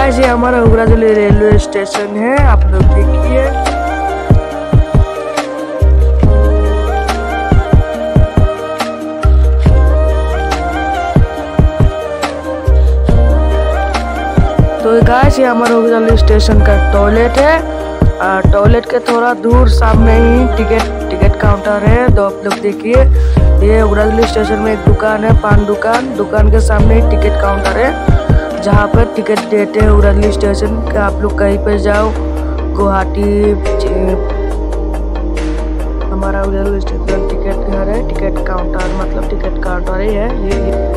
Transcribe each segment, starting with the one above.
Guys ये हमारा हुगराजुली railway station है, आप लोग देखिए। तो गाइस ये हमारा हुगराजुली स्टेशन का टॉयलेट है। टॉयलेट के थोड़ा दूर सामने ही टिकट काउंटर है। तो आप लोग देखिए, ये हुगराजुली स्टेशन में एक दुकान है, पान दुकान के सामने ही टिकट काउंटर है, जहाँ पर टिकट देते हैं हुगराजुली स्टेशन का। आप लोग कहीं पे जाओ, गुवाहाटी, हमारा हुगराजुली स्टेशन टिकट घर है, टिकट काउंटर मतलब टिकट काउंटर ही है ये।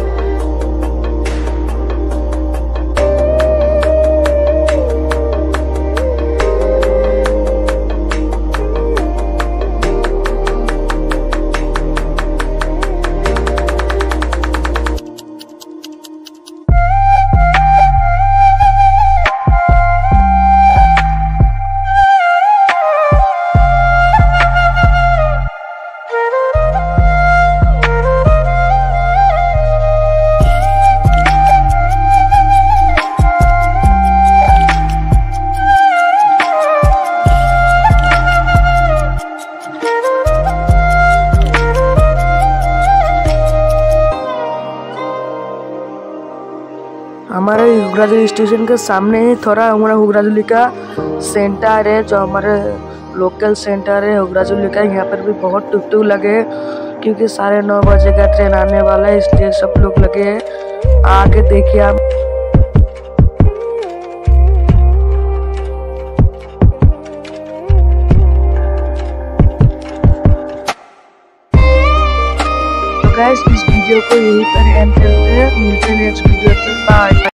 हमारे हुगराजुली स्टेशन के सामने ही थोड़ा हमारा हुगराजुली का सेंटर है, जो हमारे लोकल सेंटर है हुगराजुली का। यहाँ पर भी बहुत टुकटुक लगे हैं, क्योंकि 9:30 बजे का ट्रेन आने वाला है, इसलिए सब लोग लगे हैं। आगे देखिए आप। तो गाइस इस वीडियो को यहीं पर एंड करते हैं, मिलते हैं नेक्स्ट वीडियो पर। बाय।